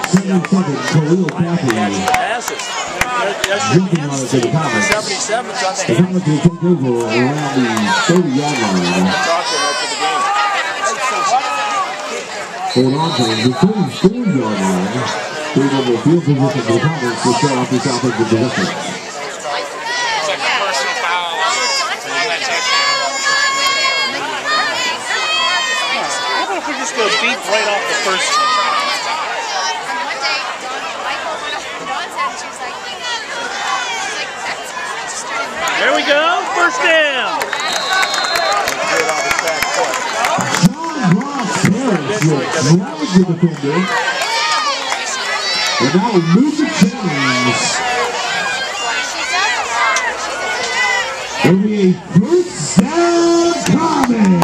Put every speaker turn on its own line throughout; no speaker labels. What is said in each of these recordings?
Passes.
Jumping on it to the Comets.
77's on the
The Comets will take over around the 30-yard line. Hold on to the 34-yard line. Take over field position for the Comets to start off this offensive possession.
How about if we just go deep right off the first? There we go, first down.
Ross Parrish will drive the defender. And now move the chains. It'll be a first down Comet.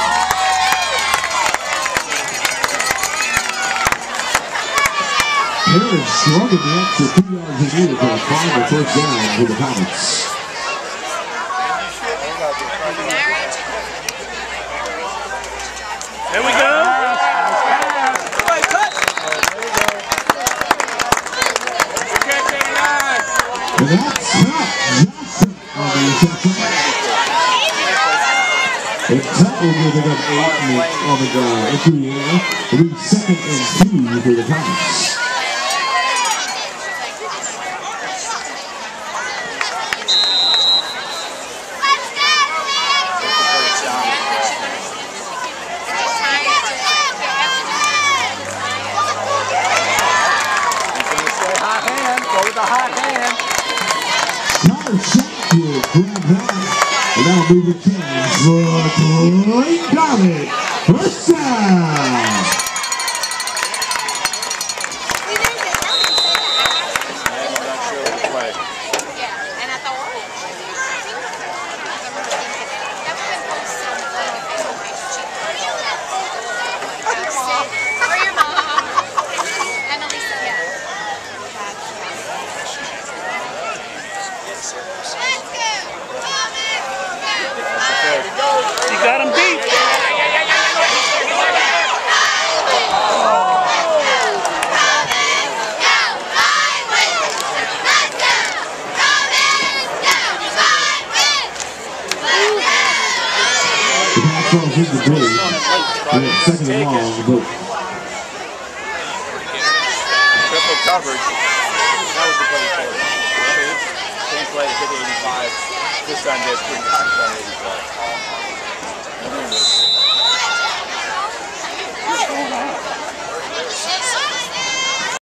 Parrish slugging the extra 2 yards he needed to find the first down for the Comets.
There we go.
And that's Tripp Johnson on the reception. And Tripp will give it up 8 on the into the air. It'll be 2nd and 2 for the Comets. And now move the chains for Clayton Friday. First down.
You got him beat.
Second and long, but
triple coverage. That was the play for it. Same play, hit 85. This time they put it on 85.